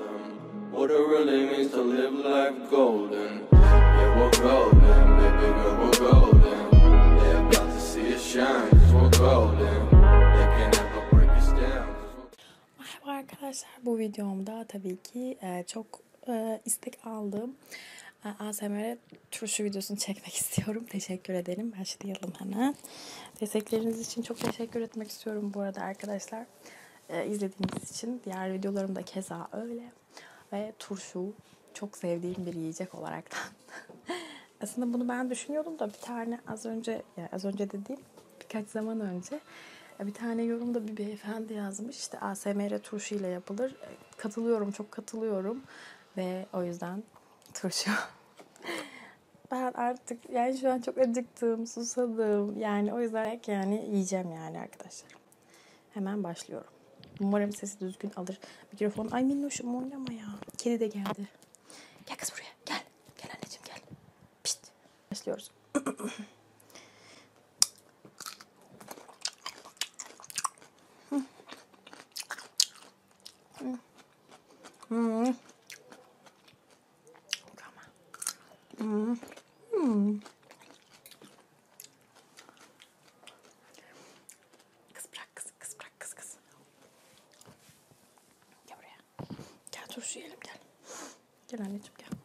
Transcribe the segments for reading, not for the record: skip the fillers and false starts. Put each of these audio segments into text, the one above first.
What it really means to live life golden. Yeah, we're golden, baby girl, we're golden. They're about to see us shine, cause we're golden. They can never break us down. Merhaba arkadaşlar, bu videomda tabii ki çok istek aldığım ASMR turşu videosunu çekmek istiyorum. Teşekkür ederim. Başlayalım hemen. Destekleriniz için çok teşekkür etmek istiyorum bu arada arkadaşlar. İzlediğiniz için. Diğer videolarım da keza öyle. Ve turşu çok sevdiğim bir yiyecek olaraktan. Aslında bunu ben düşünüyordum da bir tane az önce dediğim birkaç zaman önce bir tane yorumda bir beyefendi yazmış. İşte ASMR turşu ile yapılır. Katılıyorum, çok katılıyorum. Ve o yüzden turşu. Ben artık yani şu an çok acıktım, susadım. Yani o yüzden yani yiyeceğim yani arkadaşlar. Hemen başlıyorum. Umarım sesi düzgün alır. Mikrofon. Ay minnoşum oynama ya. Kedi de geldi. Gel kız buraya. Gel. Gel anneciğim gel. Pişt. Başlıyoruz. Kız bırak kız. Kız bırak kız kız. Gel buraya. Gel turşu yiyelim gel. Gel anneciğim gel.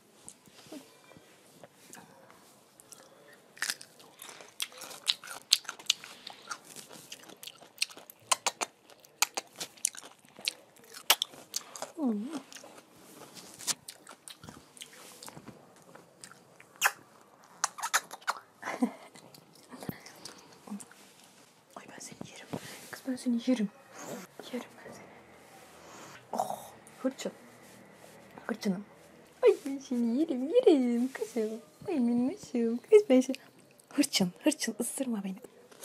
Ay ben seni yerim. Kız ben seni yerim. Yerim ben seni. Oh hırçın. Hırçınım. Ay ben seni yerim kızım. Ay minnoşum. Kız ben seni. Hırçın ısırma beni.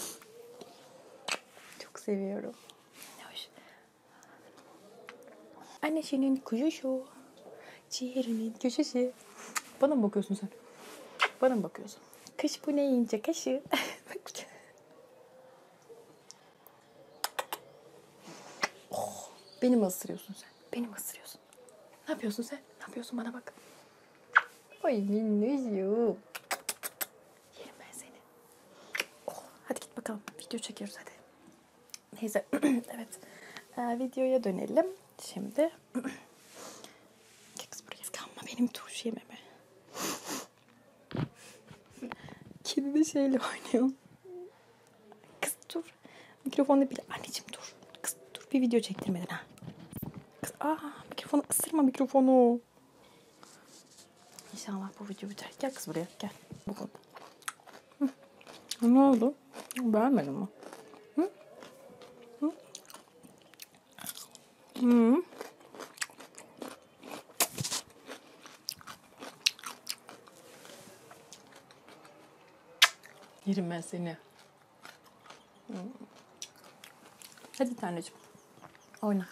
Çok seviyorum. Hoş. Anne senin kuşuşu. Ciğerinin köşesi. Bana mı bakıyorsun sen? Bana mı bakıyorsun? Kış bu ne yiyince kaşı. Oh, beni mi ısırıyorsun sen? Beni mi ısırıyorsun? Ne yapıyorsun sen? Ne yapıyorsun bana bak. Ay minnoşum. Yerim ben seni. Oh, hadi git bakalım. Video çekiyoruz hadi. Neyse. Evet. Videoya dönelim. Şimdi. Kız buraya kalma benim turşu yememe. Kedi de şeyle oynuyor. Kız dur. Mikrofonu bile. Anneciğim dur. Kız dur bir video çektirmeden ha. Kız mikrofonu ısırma mikrofonu. İnşallah bu video biter. Gel kız buraya gel. Bakalım. Ne oldu? Beğenmedin mi? Hı? Hı? Hı? Yerim ben seni. Hadi taneciğim. Oyna.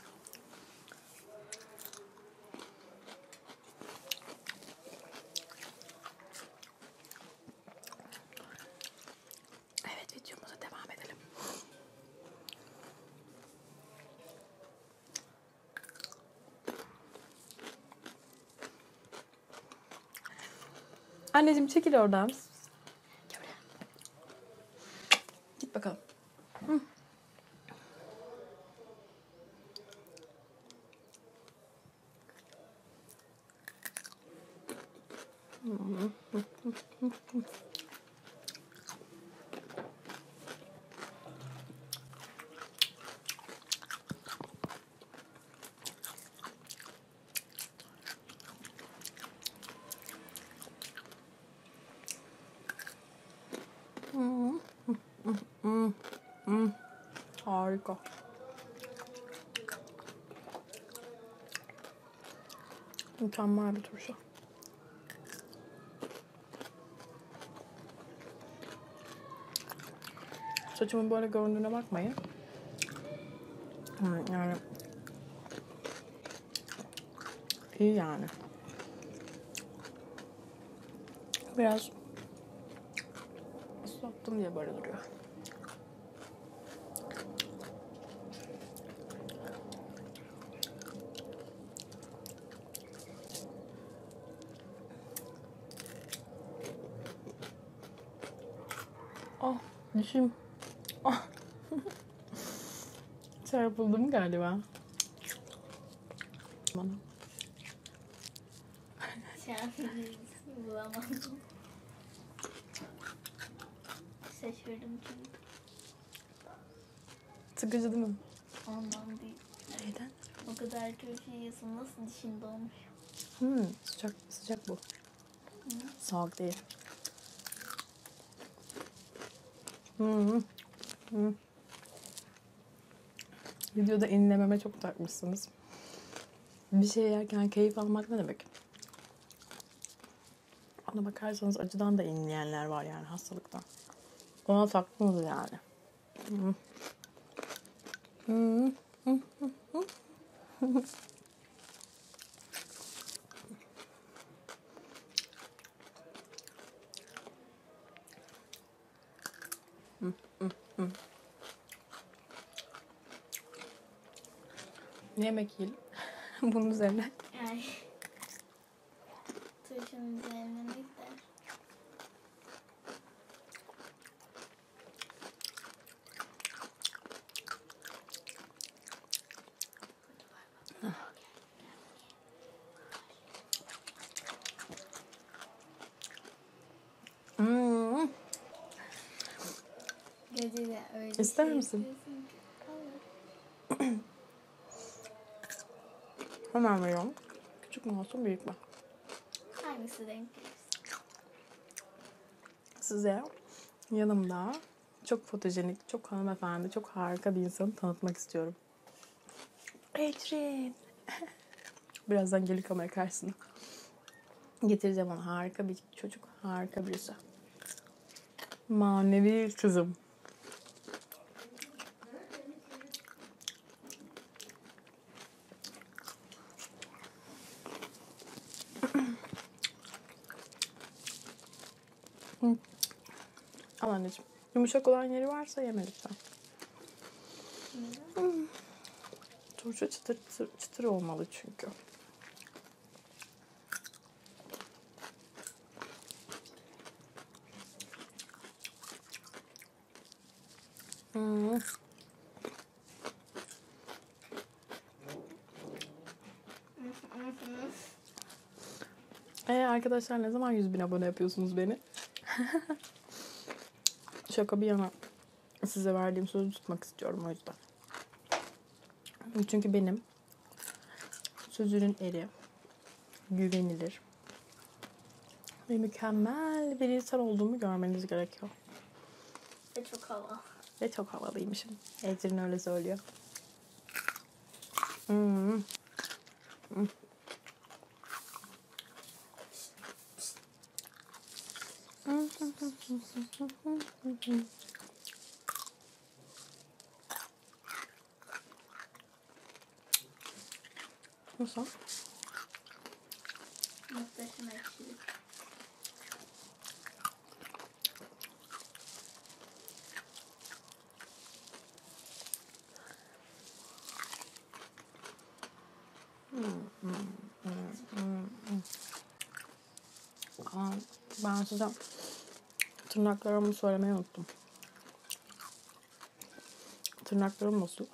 Evet videomuza devam edelim. Anneciğim çekil oradan. Gel buraya. Git bakalım. Hı. Harika. Mükemmel bir turşu. Saçımın böyle göründüğüne bakmayın. Yani iyi yani. Biraz ıslattım diye böyle duruyor. Düşün. Çarpıldım galiba. Bana. Şu an bulamadım. Şaşırdım çünkü. Sıkıcı değil mi? Ondan değil. Neyden? O kadar kötü yiyorsun. Nasıl dişin dolmuş? Sıcak bu. Soğuk değil. Videoda inlememe çok takmışsınız. Bir şey yerken keyif almak ne demek? Ona bakarsanız acıdan da inleyenler var yani, hastalıktan. Ona taktınız yani. Yemek yiyelim. Bunun üzerine. Ay. Turşunun üzerine ne gider? Gece de öyle İster şey misin? yapıyorsun ki. Olur. Hemen veriyorum. Küçük mü olsun, büyük mü? Hangisi denk gelirse. Size yanımda çok fotojenik, çok hanımefendi, çok harika bir insanı tanıtmak istiyorum. Ecrin. Birazdan gelir kamera karşısına. Getireceğim ona, harika bir çocuk, harika birisi. Manevi kızım. Al anneciğim. Yumuşak olan yeri varsa yeme lütfen. Turşu çıtır çıtır olmalı çünkü. Arkadaşlar, ne zaman 100.000 abone yapıyorsunuz beni? Şaka bir yana, size verdiğim sözü tutmak istiyorum o yüzden. Çünkü benim sözünün eri, güvenilir ve mükemmel bir insan olduğumu görmeniz gerekiyor. Ve çok hava. Ve çok havalıymışım. Ecrin öyle söylüyor. Nasıl? Muhteşem ekşilik. Ben size tırnaklarımı söylemeyi unuttum. Tırnaklarım nasıl?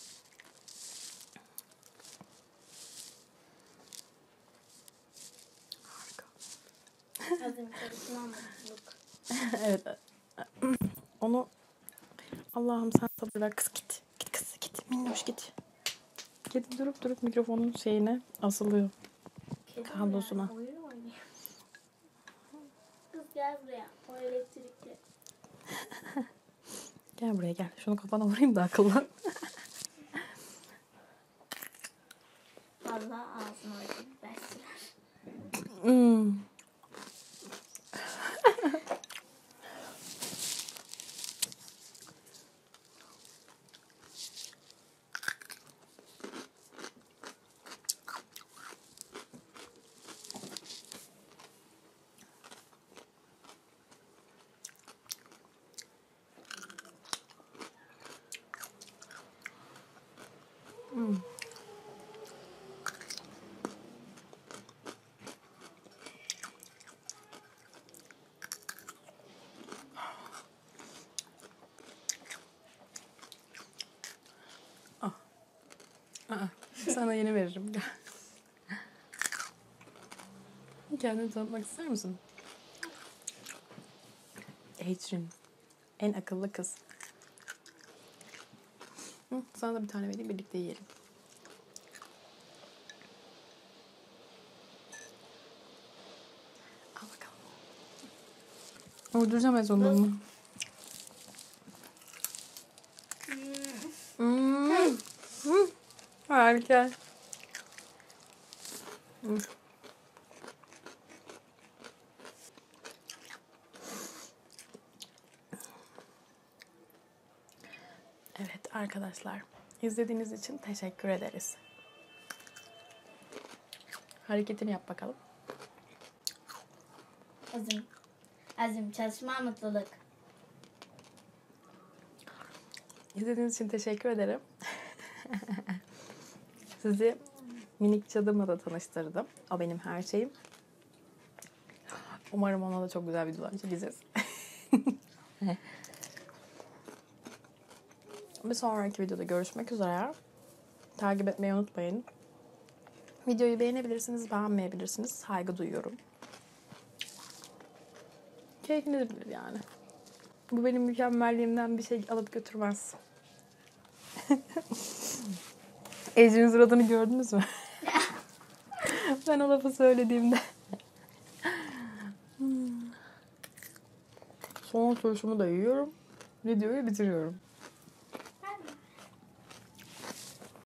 Harika. Azim karışma mutluluk. Evet. Onu Allah'ım sen sabır ver. Kız git. Git kız git. Minnoş git. Kedi durup mikrofonun şeyine asılıyor. Kedi Kablosuna. mi yani? Oyun oynuyor. Kız gel buraya. O elektrikli. Gel buraya gel. Şunu kafana vurayım da akıllan. Vallahi ağzına öyle besler. Sana yeni veririm. Kendini tanıtmak ister misin? Ecrin. En akıllı kız. Sana da bir tane vereyim, birlikte yiyelim. Al bakalım. Uyduracağım en sonunda bunu. Harika. Evet arkadaşlar, izlediğiniz için teşekkür ederiz. Hareketini yap bakalım. Azim, çalışma, mutluluk. İzlediğiniz için teşekkür ederim. Sizi minik cadımla da tanıştırdım. O benim her şeyim. Umarım ona da çok güzel videolar çekeceğiz. Bir sonraki videoda görüşmek üzere. Takip etmeyi unutmayın. Videoyu beğenebilirsiniz, beğenmeyebilirsiniz. Saygı duyuyorum. Keyfiniz bilir yani. Bu benim mükemmelliğimden bir şey alıp götürmez. Ecrin suratını gördünüz mü? Ben o lafı söylediğimde. Son turşumu da yiyorum. Videoyu bitiriyorum.